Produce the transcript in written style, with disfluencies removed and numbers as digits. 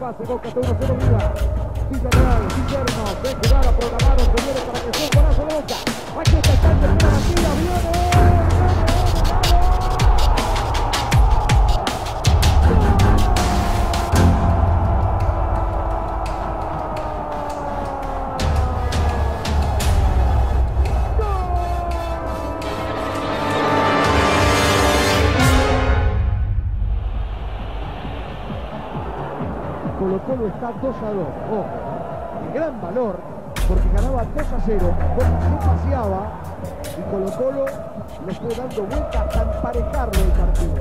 pase, Boca está 1-0 arriba. Villarreal, Guillermo, de jugada programaron, señores, para que sea un golazo de Boca. Aquí está el tanque, mira la tira, viene. Colo-Colo está 2-2, ojo, de gran valor, porque ganaba 2-0, Boca se paseaba y Colo-Colo lo fue dando vuelta hasta emparejarlo el partido.